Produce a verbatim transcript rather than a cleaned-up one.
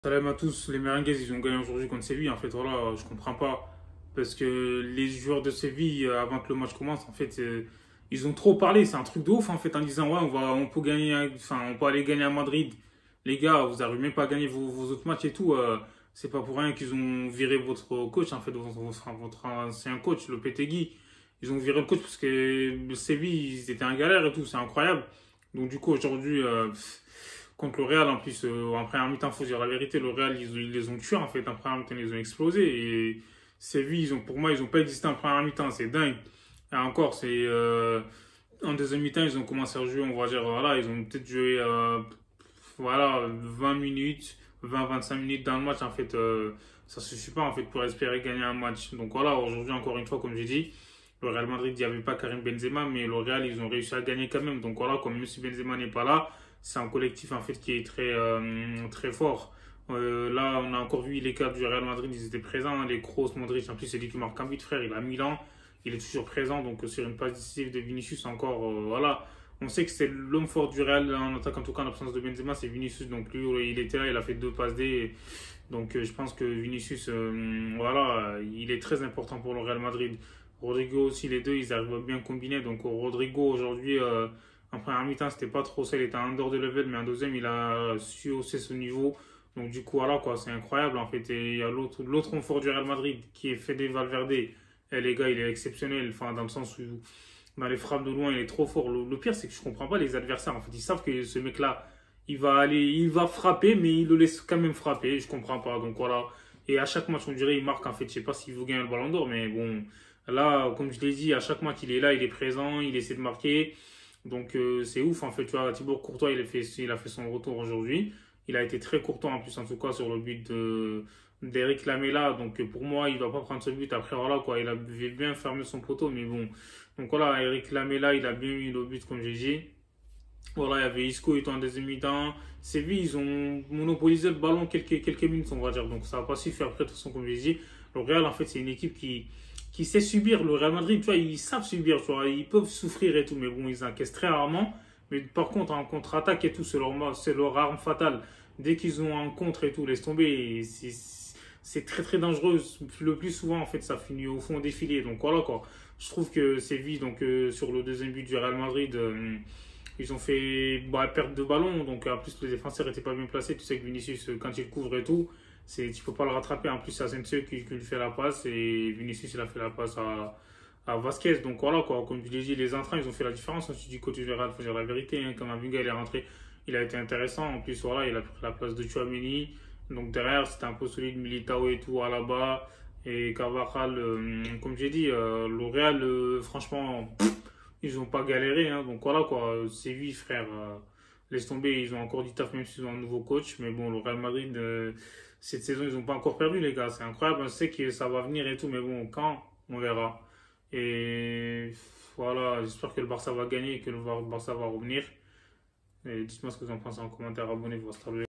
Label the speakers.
Speaker 1: Salam à tous, les Merengues, ils ont gagné aujourd'hui contre Séville. En fait, voilà, je comprends pas. Parce que les joueurs de Séville, euh, avant que le match commence, en fait, euh, ils ont trop parlé. C'est un truc de ouf, en fait, en disant, ouais, on va, on peut gagner, à- enfin, on peut aller gagner à Madrid. Les gars, vous n'arrivez même pas à gagner vos, vos autres matchs et tout. euh, c'est pas pour rien qu'ils ont viré votre coach, en fait, votre, votre votre ancien coach, le Lopetegui. Ils ont viré le coach parce que Séville, ils étaient en galère et tout. C'est incroyable. Donc, du coup, aujourd'hui, euh, contre le Real, en plus, euh, en première mi-temps, faut dire la vérité, le Real, ils, ils les ont tués, en fait. En première mi-temps, ils les ont explosés. Et Séville, ils ont, pour moi, ils n'ont pas existé en première mi-temps. C'est dingue. Et encore, c'est. euh, en deuxième mi-temps, ils ont commencé à jouer, on va dire, voilà, ils ont peut-être joué, euh, voilà, vingt minutes, vingt vingt-cinq minutes dans le match. En fait, euh, ça ne suffit pas, en fait, pour espérer gagner un match. Donc voilà, aujourd'hui, encore une fois, comme j'ai dit, le Real Madrid, il n'y avait pas Karim Benzema, mais le Real, ils ont réussi à gagner quand même. Donc voilà, comme même si Benzema n'est pas là, c'est un collectif en fait qui est très, euh, très fort. Euh, là, on a encore vu les cadres du Real Madrid, ils étaient présents. Hein. Les Kroos, Modric, en plus, c'est lui qui marque un but, frère. Il a Milan, il est toujours présent. Donc, sur une passe décisive de Vinicius, encore, euh, voilà. On sait que c'est l'homme fort du Real en attaque, en tout cas en absence de Benzema, c'est Vinicius. Donc, lui, il était là, il a fait deux passes D. Donc, euh, je pense que Vinicius, euh, voilà, il est très important pour le Real Madrid. Rodrigo aussi, les deux, ils arrivent à bien combiner. Donc, Rodrigo, aujourd'hui, euh, en première mi-temps, c'était pas trop ça. Il était en dehors de level, mais en deuxième, il a su hausser ce niveau. Donc, du coup, voilà, quoi, c'est incroyable, en fait. Et il y a l'autre, l'autre homme fort du Real Madrid, qui est Fede Valverde. Et les gars, il est exceptionnel. Enfin, dans le sens où, dans les frappes de loin, il est trop fort. Le, le pire, c'est que je comprends pas les adversaires. En fait, ils savent que ce mec-là, il va aller, il va frapper, mais il le laisse quand même frapper. Je comprends pas. Donc, voilà. Et à chaque match, on dirait, il marque, en fait. Je sais pas s'il veut gagner le ballon d'or, mais bon. Là, comme je l'ai dit, à chaque match, il est là, il est présent, il essaie de marquer. Donc euh, c'est ouf en fait, tu vois, Thibaut Courtois, il a fait, il a fait son retour aujourd'hui. Il a été très courtois en plus, en tout cas, sur le but de, d'Eric Lamela. Donc euh, pour moi, il ne doit pas prendre ce but. Après, voilà quoi, il avait bien fermé son poteau, mais bon. Donc voilà, Eric Lamela, il a bien mis le but, comme j'ai dit. Voilà, il y avait Isco, il était en deuxième mi-temps. Séville, ils ont monopolisé le ballon quelques, quelques minutes, on va dire. Donc ça n'a pas suffi après, de toute façon, comme je l'ai dit. Le Real, en fait, c'est une équipe qui, qui sait subir. Le Real Madrid, tu vois, ils savent subir, tu vois. Ils peuvent souffrir et tout, mais bon, ils encaissent très rarement. Mais par contre, en contre-attaque et tout, c'est leur, c'est leur arme fatale. Dès qu'ils ont un contre et tout, laisse tomber. C'est c'est très très dangereux. Le plus souvent, en fait, ça finit au fond des filets. Donc voilà quoi. Je trouve que Séville, donc euh, sur le deuxième but du Real Madrid, euh, ils ont fait bah, perte de ballon. Donc en plus, les défenseurs n'étaient pas bien placés. Tu sais que Vinicius, euh, quand il couvre et tout, c'est, tu peux pas le rattraper. En plus, c'est Asensio qui, qui lui fait la passe et Vinicius, il a fait la passe à, à Vasquez. Donc voilà quoi. Comme je l'ai dit, les entrants, ils ont fait la différence. Ensuite, du côté du Real, il faut dire la vérité. Hein, quand Mavinga il est rentré, il a été intéressant. En plus, voilà, il a pris la place de Chouameni. Donc derrière, c'était un peu solide, Militao et tout, Alaba et Carvajal. Euh, comme j'ai dit, euh, le Real, euh, franchement, pff, ils n'ont pas galéré. Hein. Donc voilà quoi, c'est lui, frère. Euh, laisse tomber, ils ont encore du taf même s'ils ont un nouveau coach. Mais bon, le Real Madrid, euh, cette saison, ils n'ont pas encore perdu, les gars. C'est incroyable. On sait que ça va venir et tout. Mais bon, quand on verra. Et voilà, j'espère que le Barça va gagner et que le Barça va revenir. Et dites-moi ce que vous en pensez en commentaire. Abonnez-vous à